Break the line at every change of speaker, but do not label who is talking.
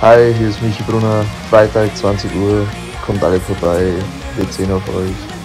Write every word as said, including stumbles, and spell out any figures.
Hi, hier ist Michi Brunner, Freitag zwanzig Uhr, kommt alle vorbei, wir sehen auf euch.